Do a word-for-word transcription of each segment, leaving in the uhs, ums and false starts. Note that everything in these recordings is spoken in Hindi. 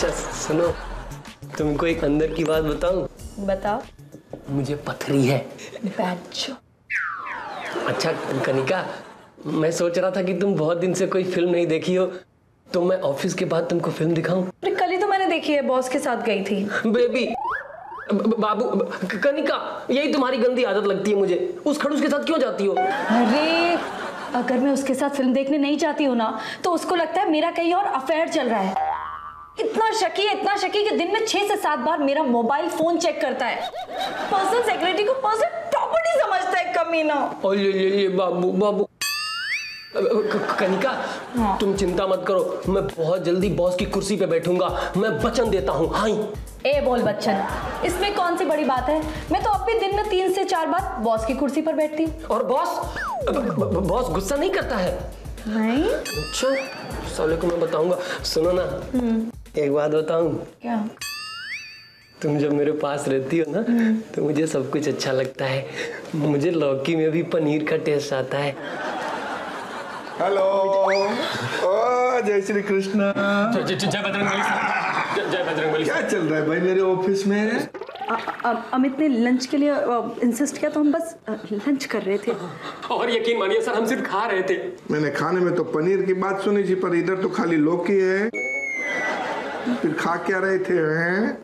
अच्छा सुनो, तुमको एक अंदर की बात बताऊं? बताओ। मुझे पथरी है। बैठो। अच्छा कनिका, मैं सोच रहा था कि तुम बहुत दिन से कोई फिल्म नहीं देखी हो, तो मैं ऑफिस के बाद तुमको फिल्म दिखाऊं? अरे कल ही तो मैंने देखी है, बॉस के साथ गई थी। बेबी, बाबू, कनिका, यही तुम्हारी गंदी आदत लगती है मुझे। उस खड़ूस के साथ क्यों जाती हो? अरे अगर मैं उसके साथ फिल्म देखने नहीं जाती हूँ ना, तो उसको लगता है मेरा कहीं और अफेयर चल रहा है। इतना शकी है, इतना शकी कि दिन में छह से सात बार मेरा मोबाइल फोन चेक करता है। पर्सनल सेक्रेटरी को पर्सनल प्रॉपर्टी समझता है कमीना। ओ ये ये ये बाबू बाबू कनिका, हाँ। तुम चिंता मत करो, मैं बहुत जल्दी बॉस की कुर्सी पे बैठूंगा, मैं वचन देता हूँ। हाँ ए बोल बच्चन, इसमें कौन सी बड़ी बात है? मैं तो अब भी दिन में तीन से चार बार बॉस की कुर्सी पर बैठती हूँ। और बॉस बॉस गुस्सा नहीं करता है? नहीं। अच्छा, साले को मैं बताऊंगा। सुनो ना, एक बात बताऊं? क्या? तुम जब मेरे पास रहती हो ना, तो मुझे सब कुछ अच्छा लगता है। मुझे लौकी में भी पनीर का टेस्ट आता है। हेलो, ओ जय श्री कृष्ण। जय जय बजरंगबली। जय बजरंगबली। क्या चल रहा है भाई मेरे ऑफिस में? अ, अ, अमित ने लंच के लिए इंसिस्ट किया, तो हम बस लंच कर रहे थे। और यकीन मानिए सर, हम सिर्फ खा रहे थे। मैंने खाने में तो पनीर की बात सुनी थी, पर इधर तो खाली लौकी है। फिर खा क्या रहे थे? हैं?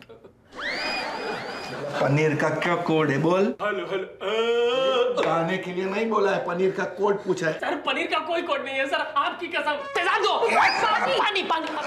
पनीर का क्या कोड है बोल? Hello hello. खाने के लिए नहीं बोला है, पनीर का कोड पूछा है। सर पनीर का कोई कोड नहीं है सर, आपकी कसम। तेजाब दो। पानी पानी पानी।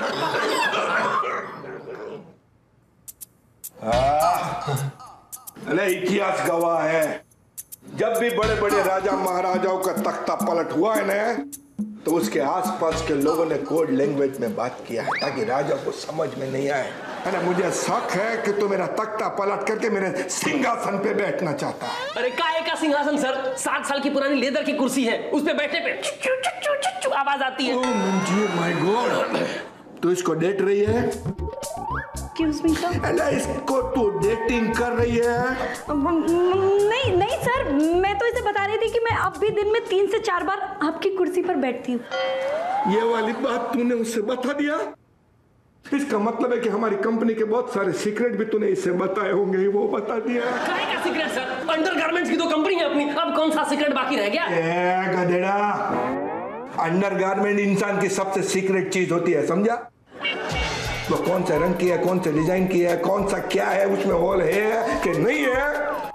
अरे इतिहास गवाह है, जब भी बड़े बड़े राजा महाराजाओं का तख्ता पलट हुआ है ना, तो उसके आसपास के लोगों ने कोड लैंग्वेज में बात किया है, ताकि राजा को समझ में नहीं आए। अरे मुझे शक है कि तू मेरा तख्ता पलट करके मेरे सिंहासन पे बैठना चाहता है। अरे काहे का सिंहासन सर? सात साल की पुरानी लेदर की कुर्सी है, उस पे बैठने पे चु, चु, चु, चु, चु, आवाज आती है। ओह माय गॉड, तू इसको डेट रही है? Excuse me, sir? अरे इसको तू डेटिंग कर रही है? नहीं नहीं सर, मैं तो इसे बता रही थी कि मैं अब भी दिन में तीन से चार बार आपकी कुर्सी पर बैठती हूँ। ये वाली बात तूने उससे बता दिया? इसका मतलब है कि हमारी कंपनी के बहुत सारे सीक्रेट भी तूने इससे बताए होंगे, वो बता दिया। काय का सीक्रेट सर? अंडरगारमेंट्स की तो कंपनी है अपनी, अब कौन सा सीक्रेट बाकी रह गया? ए गधेड़ा, अंडरगारमेंट इंसान की सबसे सीक्रेट चीज होती है, समझा? वो कौन सा रंग की है, कौन सा डिजाइन की है, कौन सा क्या है, उसमें होल है कि नहीं है,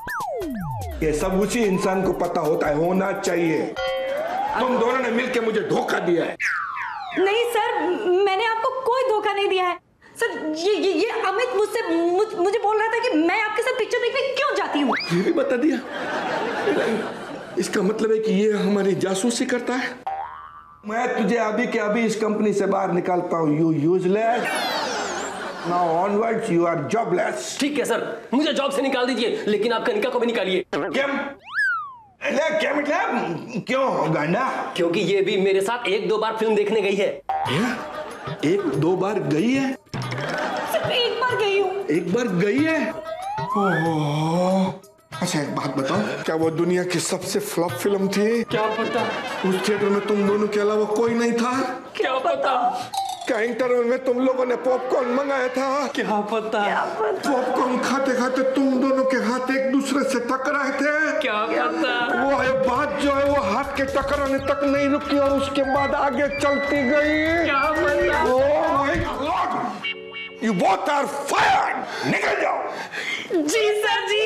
ये सब उसी इंसान को पता होता है, होना चाहिए। तुम दोनों ने मिलकर मुझे धोखा दिया है। नहीं सर, मैंने आपको कोई धोखा नहीं दिया है सर। ये ये, ये अमित मुझसे मुझ, मुझे बोल रहा था कि मैं आपके साथ पिक्चर देखने क्यों जाती हूँ। ये भी बता दिया? इसका मतलब है कि ये हमारी जासूसी करता है। मैं तुझे अभी के अभी इस कंपनी से बाहर निकालता हूँ। You useless, now onwards you are jobless. ठीक है सर, मुझे जॉब से निकाल दीजिए, लेकिन आप कनिका को भी निकालिए। क्या? क्या मतलब? क्यों गांडा? क्योंकि ये भी मेरे साथ एक दो बार फिल्म देखने गई है। क्या? एक दो बार गई है? सिर्फ एक बार गई हूँ। एक बार गई है? ओह, अच्छा एक बात बताओ, क्या वो दुनिया की सबसे फ्लॉप फिल्म थी? क्या पता। उस थिएटर में तुम दोनों के अलावा कोई नहीं था? क्या पता। क्या इंटरवल में तुम लोगों ने पॉपकॉर्न मंगाया था? क्या पता। पॉपकॉर्न खाते खाते तुम दोनों के हाथ एक दूसरे से टकराए थे? क्या पता। वो है बात जो है वो हाथ के टकराने तक नहीं रुकी और उसके बाद आगे चलती गई। क्या पता। Oh my God, you both are fired. निकल जाओ। जी सर जी।